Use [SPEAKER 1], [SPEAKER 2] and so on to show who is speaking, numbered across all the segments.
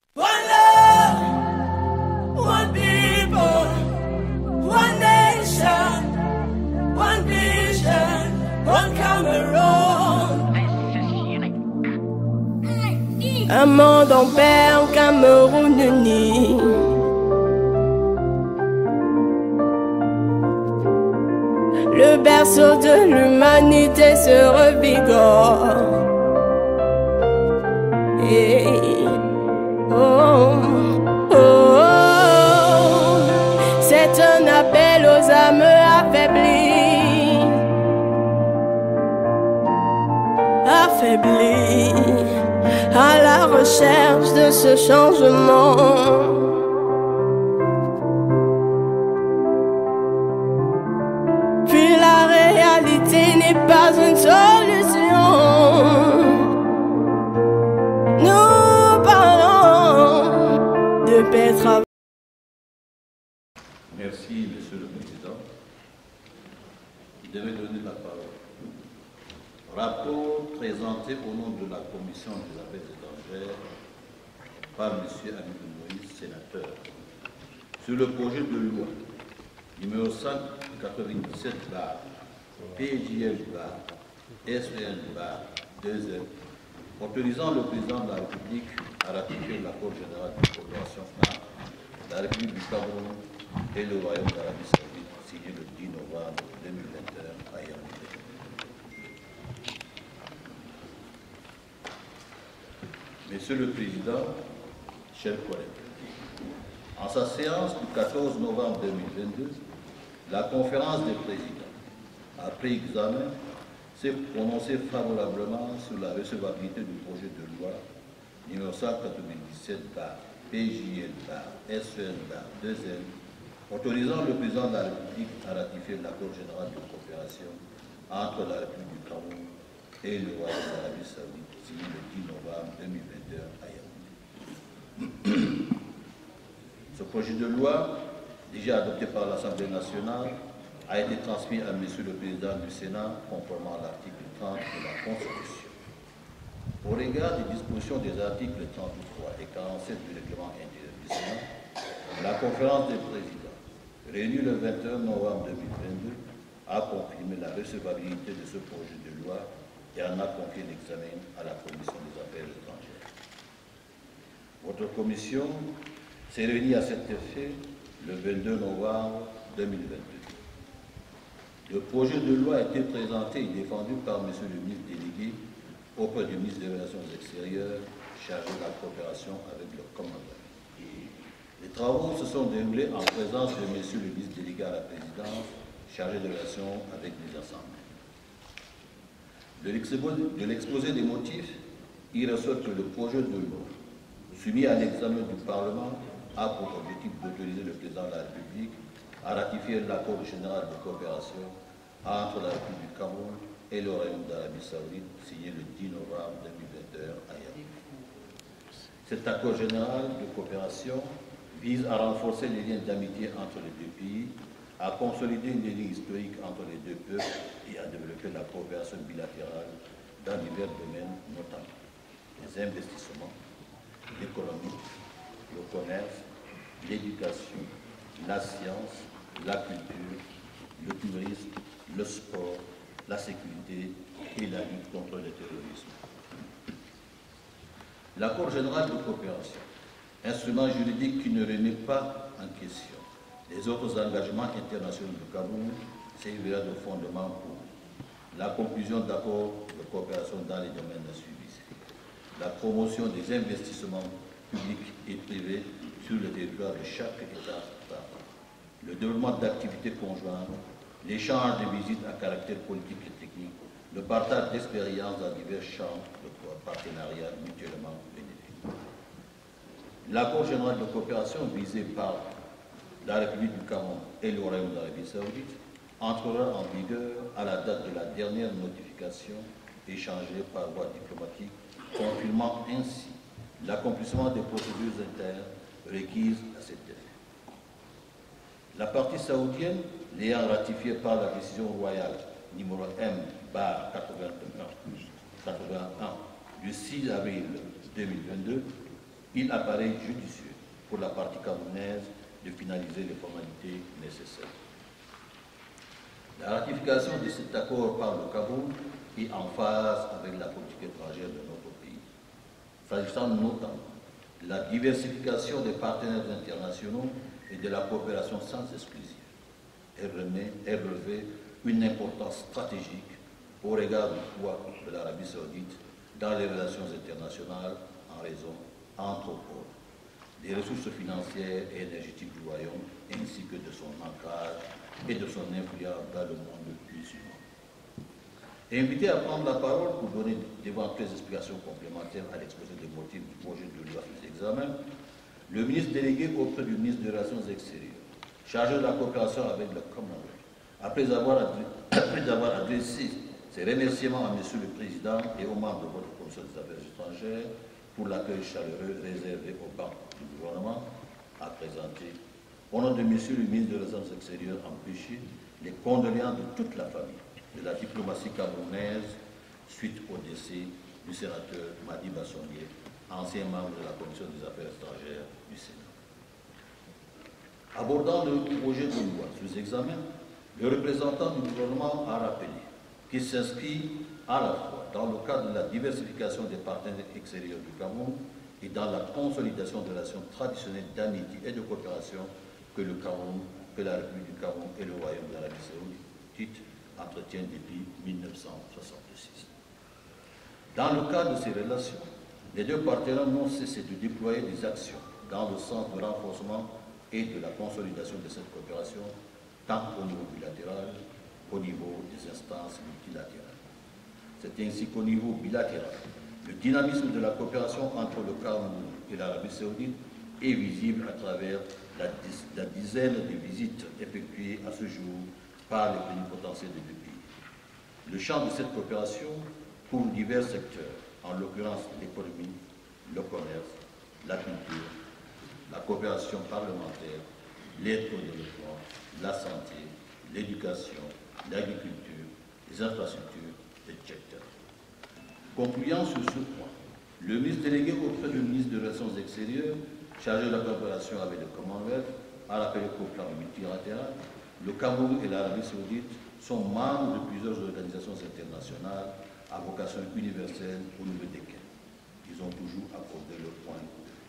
[SPEAKER 1] One love, one people, one nation, one vision, one Cameroun. Un monde en paix, un Cameroun uni. Le berceau de l'humanité se revigore. C'est un appel aux âmes affaiblies, à la recherche de ce changement. Puis la réalité n'est pas une solution. Nous parlons de paix travail.
[SPEAKER 2] Merci, Monsieur le Président. Vous devez donner la parole. Rapport présenté au nom de la Commission des Affaires étrangères par M. Amidou Moïse, sénateur, sur le projet de loi numéro 597-PJL-SEN-2L, autorisant le président de la République à ratifier l'accord général de coopération entre la République du Cameroun et le Royaume d'Arabie Saoudite, signé le 10 novembre 2021 à Yaoundé. Monsieur le Président, chers collègues, en sa séance du 14 novembre 2022, la conférence des présidents, après examen, s'est prononcée favorablement sur la recevabilité du projet de loi numéro 197-PJL-SEN-2L, autorisant le président de la République à ratifier l'accord général de coopération entre la République du Cameroun et le Royaume d'Arabie Saoudite, signé le 10 novembre 2021 à Yaoundé. Ce projet de loi, déjà adopté par l'Assemblée nationale, a été transmis à Monsieur le Président du Sénat, conformément à l'article 30 de la Constitution. Au regard des dispositions des articles 33 et 47 du règlement intérieur du Sénat, la conférence des présidents, réunie le 21 novembre 2022, a confirmé la recevabilité de ce projet de loi et en a confié l'examen à la Commission des Affaires étrangères. Votre commission s'est réunie à cet effet le 22 novembre 2022. Le projet de loi a été présenté et défendu par M. le ministre délégué auprès du ministre des Relations extérieures chargé de la coopération avec le commandant. Les travaux se sont déroulés en présence de M. le ministre délégué à la présidence chargé de relations avec les assemblées. De l'exposé des motifs, il ressort que le projet de loi soumis à l'examen du Parlement a pour objectif d'autoriser le président de la République à ratifier l'accord général de coopération entre la République du Cameroun et le Royaume d'Arabie Saoudite, signé le 10 novembre 2021 à Yaoundé. Cet accord général de coopération vise à renforcer les liens d'amitié entre les deux pays, à consolider une ligne historique entre les deux peuples et à développer la coopération bilatérale dans divers domaines, notamment les investissements, l'économie, le commerce, l'éducation, la science, la culture, le tourisme, le sport, la sécurité et la lutte contre le terrorisme. L'accord général de coopération, instrument juridique qui ne remet pas en question les autres engagements internationaux du Cameroun, servira de fondement pour la conclusion d'accords de coopération dans les domaines suivis, la promotion des investissements publics et privés sur le territoire de chaque État partant, le développement d'activités conjointes, l'échange de visites à caractère politique et technique, le partage d'expériences dans divers champs de partenariat mutuellement bénéfiques. L'accord général de coopération visé par la République du Cameroun et le Royaume d'Arabie Saoudite entrera en vigueur à la date de la dernière notification échangée par voie diplomatique, confirmant ainsi l'accomplissement des procédures internes requises à cet effet. La partie saoudienne, l'ayant ratifié par la décision royale numéro M/81 du 6 avril 2022, il apparaît judicieux pour la partie camerounaise de finaliser les formalités nécessaires. La ratification de cet accord par le Cameroun est en phase avec la politique étrangère de notre pays, s'agissant notamment de la diversification des partenaires internationaux et de la coopération sans exclusive. Elle revêt une importance stratégique au regard du poids de l'Arabie saoudite dans les relations internationales en raison, entre autres, des ressources financières et énergétiques du royaume, ainsi que de son ancrage et de son influence dans le monde musulman. Invité à prendre la parole pour donner d'éventuelles explications complémentaires à l'exposé des motifs du projet de loi sous examen, le ministre délégué auprès du ministre des Relations extérieures, chargé de la coopération avec le Commonwealth, après avoir adressé ses remerciements à M. le Président et aux membres de votre Commission des Affaires étrangères pour l'accueil chaleureux réservé au banc du gouvernement, a présenté, au nom de M. le ministre des Relations extérieures empêché, les condoléances de toute la famille de la diplomatie camerounaise suite au décès du sénateur Madi Bassonnier, ancien membre de la Commission des Affaires étrangères du Sénat. Abordant le projet de loi sous examen, le représentant du gouvernement a rappelé qu'il s'inscrit à la fois dans le cadre de la diversification des partenaires extérieurs du Cameroun et dans la consolidation de relations traditionnelles d'amitié et de coopération que le Cameroun, que la République du Cameroun et le Royaume d'Arabie saoudite entretiennent depuis 1966. Dans le cadre de ces relations, les deux partenaires n'ont cessé de déployer des actions dans le sens du renforcement et de la consolidation de cette coopération, tant au niveau bilatéral qu'au niveau des instances multilatérales. C'est ainsi qu'au niveau bilatéral, le dynamisme de la coopération entre le Cameroun et l'Arabie saoudite est visible à travers la dizaine de visites effectuées à ce jour par les plénipotentiaires des deux pays. Le champ de cette coopération couvre divers secteurs, en l'occurrence l'économie, le commerce, la culture, la coopération parlementaire, l'aide au développement, la santé, l'éducation, l'agriculture, les infrastructures, etc. Concluant sur ce point, le ministre délégué auprès du ministre des Relations extérieures, chargé de la coopération avec le Commonwealth, a rappelé qu'au plan multilatéral, le Cameroun et l'Arabie saoudite sont membres de plusieurs organisations internationales à vocation universelle au niveau desquelles ils ont toujours accordé leur point de vue.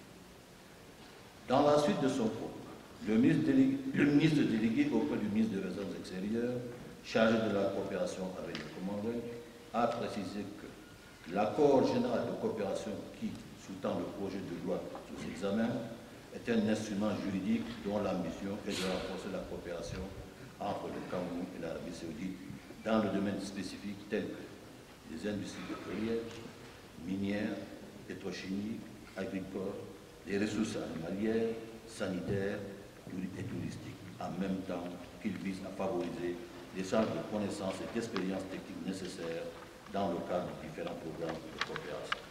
[SPEAKER 2] Dans la suite de son propos, le ministre délégué auprès du ministre des Relations extérieures, chargé de la coopération avec le Commonwealth, a précisé que l'accord général de coopération qui sous-tend le projet de loi sous examen est un instrument juridique dont la mission est de renforcer la coopération entre le Cameroun et l'Arabie saoudite dans le domaine spécifique tel que les industries pétrolières, minières, pétrochimiques, agricoles, les ressources animalières, sanitaires et touristiques, en même temps qu'il vise à favoriser l'échange de connaissances et d'expériences techniques nécessaires dans le cadre de différents programmes de coopération.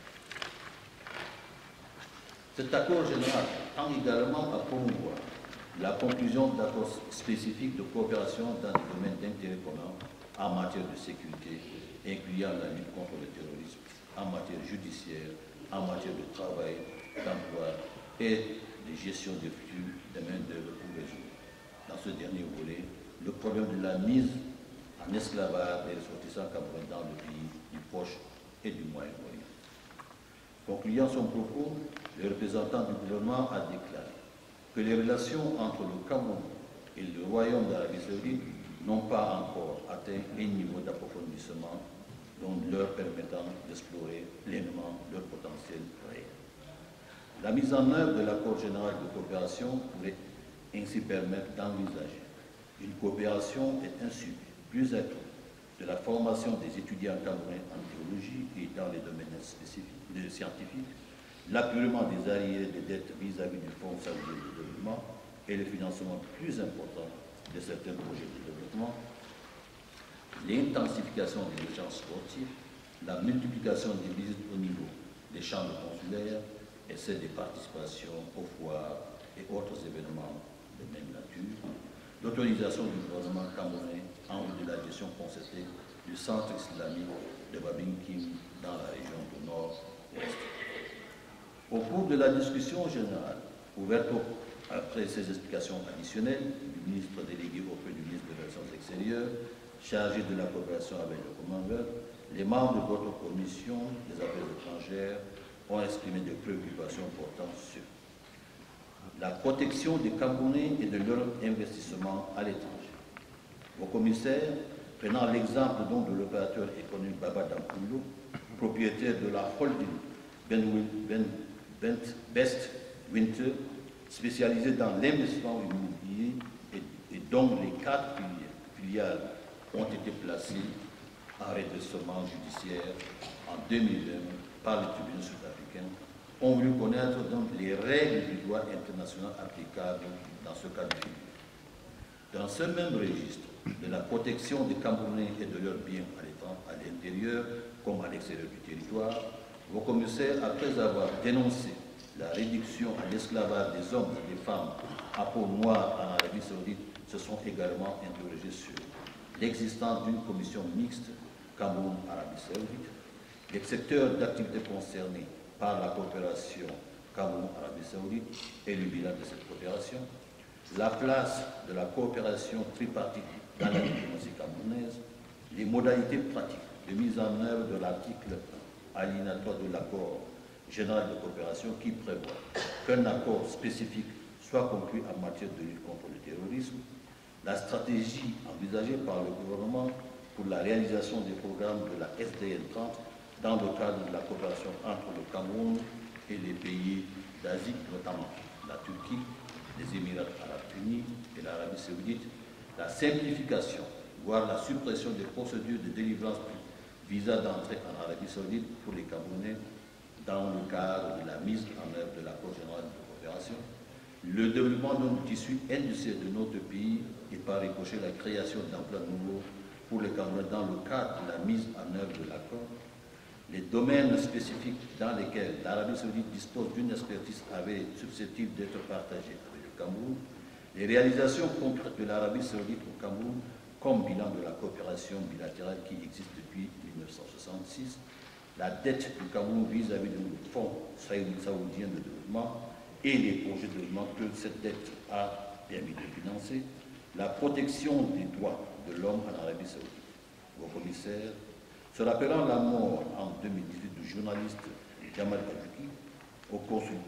[SPEAKER 2] Cet accord général tend également à promouvoir la conclusion d'accords spécifiques de coopération dans des domaines d'intérêt commun en matière de sécurité, incluant la lutte contre le terrorisme, en matière judiciaire, en matière de travail, d'emploi et de gestion des flux de main-d'œuvre pour résoudre, dans ce dernier volet, le problème de la mise en esclavage des ressortissants camerounais dans le pays du Proche et du Moyen-Orient. Concluant son propos, le représentant du gouvernement a déclaré que les relations entre le Cameroun et le Royaume d'Arabie saoudite n'ont pas encore atteint un niveau d'approfondissement leur permettant d'explorer pleinement leur potentiel réel. La mise en œuvre de l'accord général de coopération pourrait ainsi permettre d'envisager une coopération et un suivi plus accru de la formation des étudiants camerounais en théologie et dans les domaines scientifiques, l'appurement des arriérés des dettes vis-à-vis du Fonds saoudien de développement et le financement plus important de certains projets de développement, l'intensification des échanges sportifs, la multiplication des visites au niveau des chambres consulaires et celle des participations aux foires et autres événements de même nature, l'autorisation du gouvernement camerounais en vue de la gestion concertée du centre islamique de Babin Kim dans la région du Nord-Ouest. Au cours de la discussion générale, ouverte après ces explications additionnelles du ministre délégué auprès du ministre des Relations extérieures, chargé de la coopération avec le Commonwealth, les membres de votre commission des affaires étrangères ont exprimé des préoccupations portant sur la protection des Camerounais et de leur investissement à l'étranger. Vos commissaires, prenant l'exemple de l'opérateur économique Baba Dampoulou, propriétaire de la holding Best Winter, spécialisée dans l'investissement immobilier et dont les 4 filiales ont été placées en redressement judiciaire en 2020 par les tribunaux sud-africains, ont voulu connaître donc les règles du droit international applicables dans ce cas de figure. Dans ce même registre de la protection des Camerounais et de leurs biens à l'intérieur comme à l'extérieur du territoire, vos commissaires, après avoir dénoncé la réduction à l'esclavage des hommes et des femmes à peau noire en Arabie Saoudite, se sont également interrogés sur l'existence d'une commission mixte Cameroun-Arabie Saoudite, les secteurs d'activité concernés par la coopération Cameroun-Arabie Saoudite et le bilan de cette coopération, la place de la coopération tripartite dans la diplomatie camerounaise, les modalités pratiques de mise en œuvre de l'article alinéa 3 de l'accord général de coopération qui prévoit qu'un accord spécifique soit conclu en matière de lutte contre le terrorisme, la stratégie envisagée par le gouvernement pour la réalisation des programmes de la SDN 30 dans le cadre de la coopération entre le Cameroun et les pays d'Asie, notamment la Turquie, les Émirats arabes unis et l'Arabie saoudite, la simplification, voire la suppression des procédures de délivrance du visa d'entrée en Arabie saoudite pour les Camerounais dans le cadre de la mise en œuvre de l'accord général de coopération, le développement d'un tissu industriel de notre pays et par ricochet la création d'emplois nouveaux pour les Camerounais dans le cadre de la mise en œuvre de l'accord, les domaines spécifiques dans lesquels l'Arabie saoudite dispose d'une expertise avérée susceptible d'être partagée avec le Cameroun, les réalisations concrètes de l'Arabie saoudite au Cameroun comme bilan de la coopération bilatérale qui existe depuis 1966, la dette du Cameroun vis-à-vis du Fonds saoudien de développement et les projets de développement que cette dette a permis de financer, la protection des droits de l'homme en Arabie saoudite. Vos commissaires, se rappelant la mort en 2018 du journaliste Jamal Khashoggi au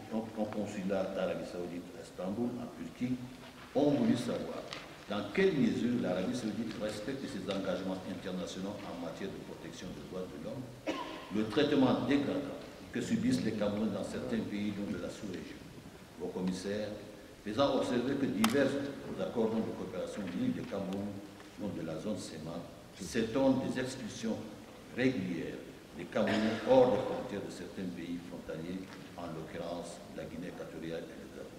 [SPEAKER 2] consulat d'Arabie saoudite à Istanbul, en Turquie, ont voulu savoir dans quelle mesure l'Arabie saoudite respecte ses engagements internationaux en matière de protection des droits de l'homme, le traitement dégradant que subissent les Camerounais dans certains pays de la sous-région. Vos commissaires, faisant observer que divers accords de coopération liés du Cameroun, dont de la zone SEMA, s'étonnent des expulsions régulières des Camerounais hors des frontières de certains pays frontaliers, en l'occurrence la Guinée équatoriale et le Gabon.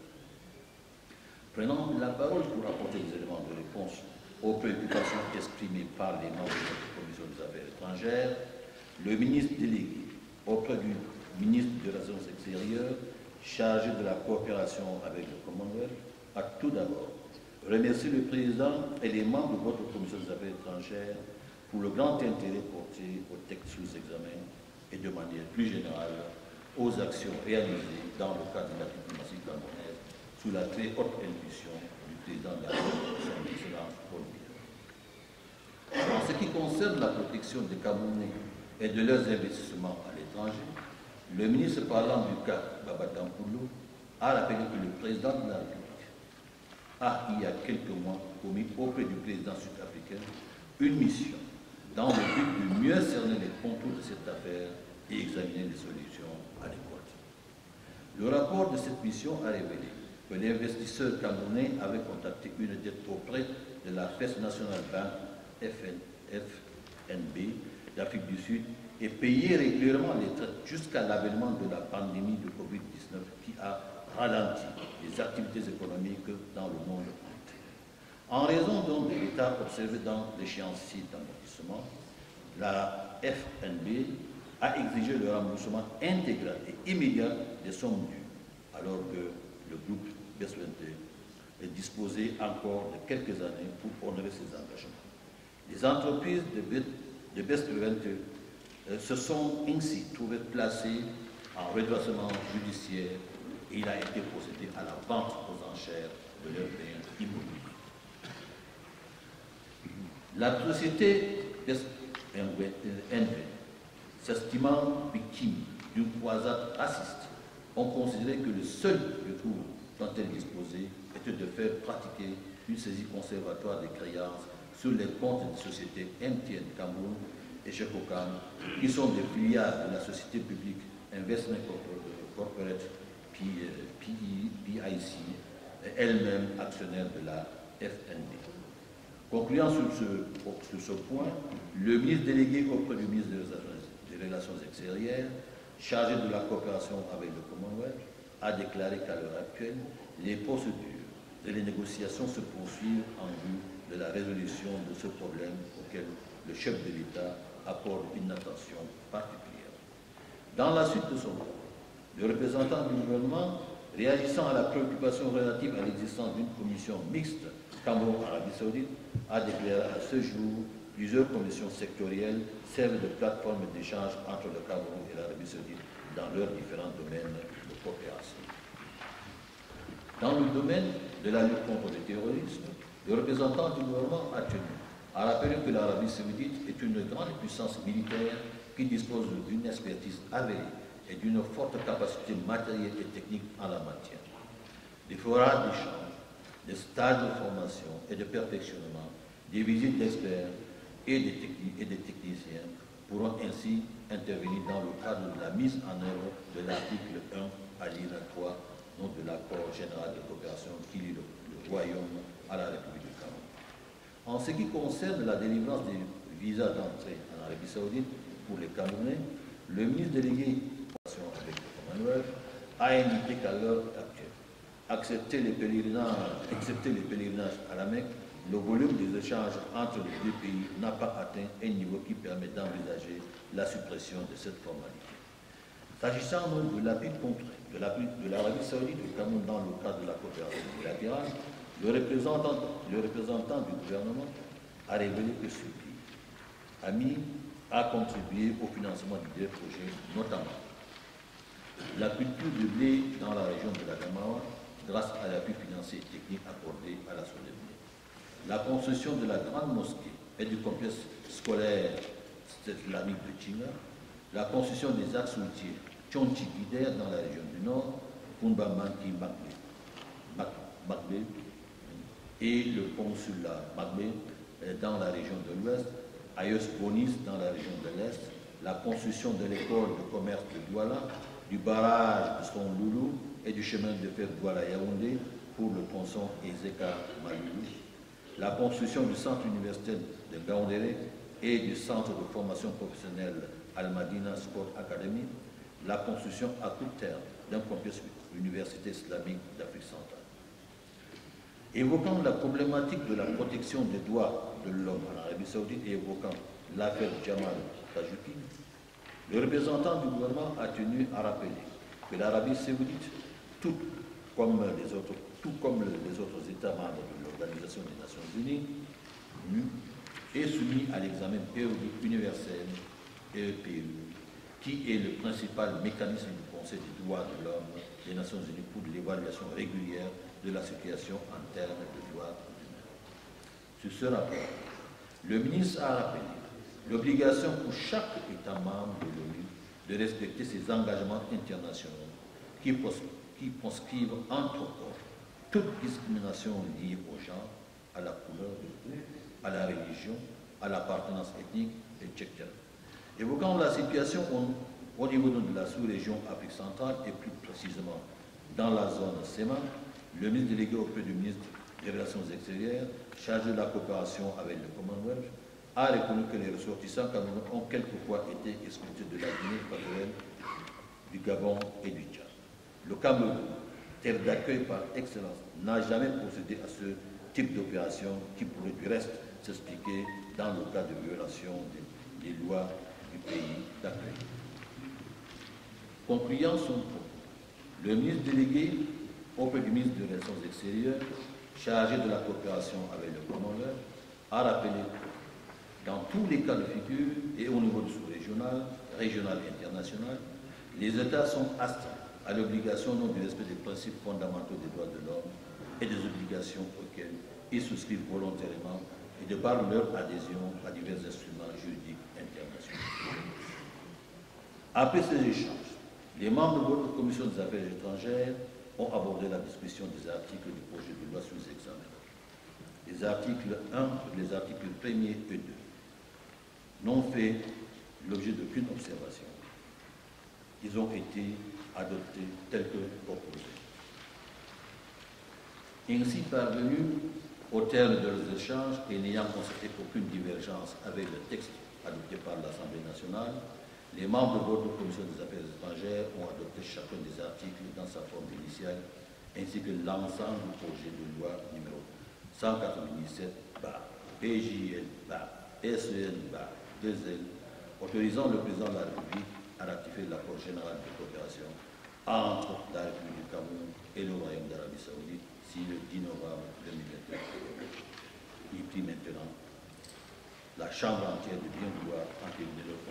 [SPEAKER 2] Prenant la parole pour apporter des éléments de réponse aux préoccupations exprimées par les membres de la Commission des Affaires étrangères, le ministre délégué auprès du ministre des Relations extérieures chargé de la coopération avec le Commonwealth a tout d'abord remercié le président et les membres de votre Commission des Affaires étrangères pour le grand intérêt porté au texte sous examen et de manière plus générale aux actions réalisées dans le cadre de la diplomatie camerounaise sous la très haute impulsion du président de la République, son Excellence Paul Biya. En ce qui concerne la protection des Camerounais et de leurs investissements à l'étranger, le ministre parlant du cas Baba Dampoulou a rappelé que le président de la République a, il y a quelques mois, commis auprès du président sud-africain une mission dans le but de mieux cerner les contours de cette affaire et examiner les solutions adéquates. Le rapport de cette mission a révélé que l'investisseur camerounais avait contacté une dette auprès de la First National Bank FNB d'Afrique du Sud et payé régulièrement les traites jusqu'à l'avènement de la pandémie de Covid-19 qui a ralenti les activités économiques dans le monde entier. En raison donc de l'état observé dans l'échéancier d'amortissement, la FNB a exigé le remboursement intégral et immédiat des sommes dues, alors que le groupe Beswente est disposé encore de quelques années pour honorer ses engagements. Les entreprises de Beswente se sont ainsi trouvées placées en redressement judiciaire et il a été procédé à la vente aux enchères de leurs biens immobiliers. La société NV, s'estimant victime d'une croisade raciste, ont considéré que le seul recours dont elle disposait était de faire pratiquer une saisie conservatoire des créances sur les comptes des sociétés MTN Cameroun et Chekokam, qui sont des filiales de la société publique Investment Corporate PIC, elle-même actionnaire de la FNB. Concluant sur ce point, le ministre délégué auprès du ministre des Relations extérieures, chargé de la coopération avec le Commonwealth, a déclaré qu'à l'heure actuelle, les procédures et les négociations se poursuivent en vue de la résolution de ce problème auquel le chef de l'État accorde une attention particulière. Dans la suite de son rapport, le représentant du gouvernement, réagissant à la préoccupation relative à l'existence d'une commission mixte Cameroun-Arabie Saoudite, a déclaré à ce jour plusieurs commissions sectorielles servent de plateforme d'échange entre le Cameroun et l'Arabie Saoudite dans leurs différents domaines de coopération. Dans le domaine de la lutte contre le terrorisme, le représentant du gouvernement a tenu à rappeler que l'Arabie Saoudite est une grande puissance militaire qui dispose d'une expertise avérée et d'une forte capacité matérielle et technique en la matière. Des forats d'échange, des stages de formation et de perfectionnement, des visites d'experts et des techniciens pourront ainsi intervenir dans le cadre de la mise en œuvre de l'article 1 alinéa 3 de l'accord général de coopération qui lie le Royaume à la République du Cameroun. En ce qui concerne la délivrance des visas d'entrée en Arabie Saoudite pour les Camerounais, le ministre délégué avec le Commonwealth a indiqué qu'à l'heure actuelle, excepté les pèlerinages à la Mecque, le volume des échanges entre les deux pays n'a pas atteint un niveau qui permet d'envisager la suppression de cette formalité. S'agissant de l'appui concret de l'Arabie Saoudite au Cameroun dans le cadre de la coopération bilatérale, le représentant du gouvernement a révélé que ce pays a contribué au financement de deux projets, notamment la culture de blé dans la région de la Gamawa grâce à l'appui financier et technique accordé à la SODEBNE, la construction de la grande mosquée et du complexe scolaire islamique de Tchinga, la construction des axes routiers Tchonchi Guider dans la région du Nord, Kumba Manki Magbe et le consulat Magbe dans la région de l'Ouest, Ayos Bonis dans la région de l'Est, la construction de l'école de commerce de Douala, du barrage de Son Loulou et du chemin de fer Douala-Yaoundé pour le tronçon Ezeka-Malulu, la construction du centre universitaire de Gaoundéré et du centre de formation professionnelle Al-Madina Sport Academy, la construction à court terme d'un complexe université islamique d'Afrique centrale. Évoquant la problématique de la protection des droits de l'homme en Arabie Saoudite et évoquant l'affaire Jamal Khashoggi, le représentant du gouvernement a tenu à rappeler que l'Arabie Saoudite, tout comme les autres États membres de l'Organisation des Nations Unies, est soumis à l'examen périodique universel EPU, qui est le principal mécanisme du Conseil des droits de l'homme des Nations Unies pour l'évaluation régulière de la situation en termes de droits humains. Sur ce rapport, le ministre a rappelé l'obligation pour chaque État membre de l'ONU de respecter ses engagements internationaux qui proscrivent entre autres toute discrimination liée au genre, à la couleur de peau, à la religion, à l'appartenance ethnique, etc. Évoquant la situation au niveau de la sous-région Afrique centrale et plus précisément dans la zone SEMA, le ministre délégué auprès du ministre des Relations extérieures, chargé de la coopération avec le Commonwealth, a reconnu que les ressortissants camerounais ont quelquefois été expulsés de la Guinée équatoriale, du Gabon et du Tchad. Le Cameroun, terre d'accueil par excellence, n'a jamais procédé à ce type d'opération qui pourrait du reste s'expliquer dans le cas de violation des lois du pays d'accueil. Concluant son propos, le ministre délégué auprès du ministre des Relations extérieures, chargé de la coopération avec le Commonwealth, a rappelé dans tous les cas de figure et au niveau du sous-régional, régional et international, Les États sont astreints à l'obligation non du respect des principes fondamentaux des droits de l'homme et des obligations auxquelles ils souscrivent volontairement et de par leur adhésion à divers instruments juridiques internationaux. Après ces échanges, les membres de votre commission des affaires étrangères ont abordé la discussion des articles du projet de loi sous examen. Les articles 1 et les articles 1er et 2 n'ont fait l'objet d'aucune observation. Ils ont été adoptés tels que proposés. Ainsi parvenus au terme de leurs échanges et n'ayant constaté aucune divergence avec le texte adopté par l'Assemblée nationale, les membres de votre commission des affaires étrangères ont adopté chacun des articles dans sa forme initiale, ainsi que l'ensemble du projet de loi numéro 197-PJL-SEN-2L, autorisant le président de la République à ratifier l'accord général de coopération entre la République du Cameroun et le Royaume d'Arabie Saoudite, signé le 10 novembre 2021. Il prie maintenant la Chambre entière de bien vouloir entériner le